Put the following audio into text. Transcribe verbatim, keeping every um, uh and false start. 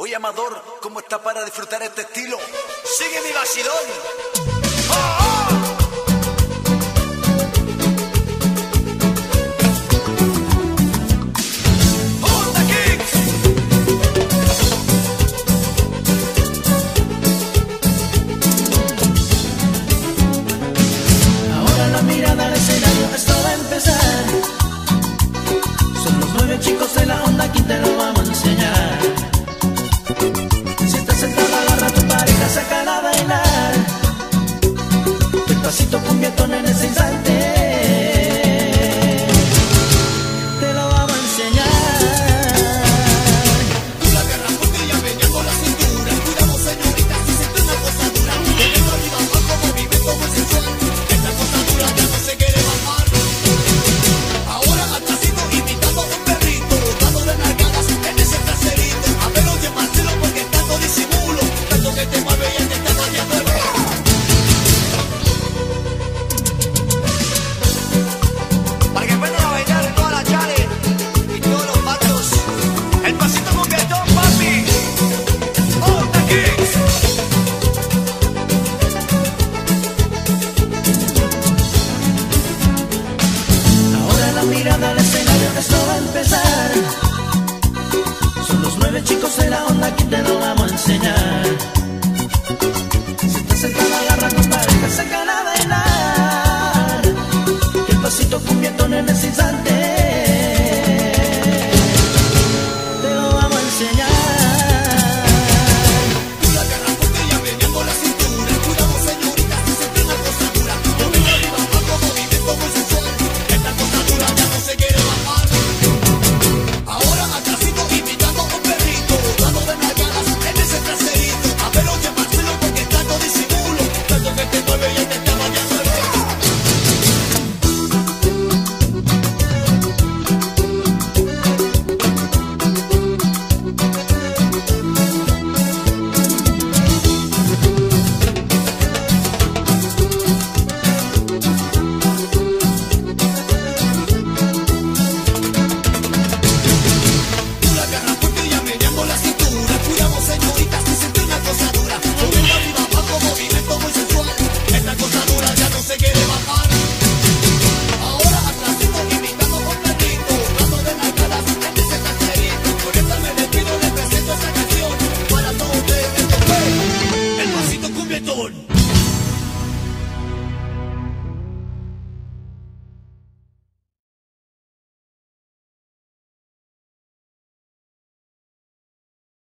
Oye, Amador, ¿cómo está para disfrutar este estilo? ¡Sigue mi vacilón! ¡Oh, oh! Chicos de la onda, aquí te lo vamos a enseñar. Si estás sentado, agarra a tu pareja, sácala a bailar. El pasito cumbietón en ese instante te lo vamos a enseñar. Tú la agarras porque ella venía con la cintura. Cuidado, señorita, si siente una cosa dura. De dentro arriba abajo, movimiento muy sensual. Esta cosa dura ya no se quiere bajar. Ahora atrásito imitando un perrito, dando de nalgadas en ese traserito. A ver, oye, Marcelo, porque tanto disimulo, tanto que te mueve y te está dañando el ojo. Para que aprendan a bailar en todas las chales y todos los patos. El pasito cumbietón, papi. ¡Onda Kicks! Ahora la mirada al escenario, esto va a empezar. Son los nueve chicos de la onda, aquí te lo vamos a enseñar. Si estás sentado, agarra a tu pareja, sácala a bailar. Y el pasito cumbietón en ese instante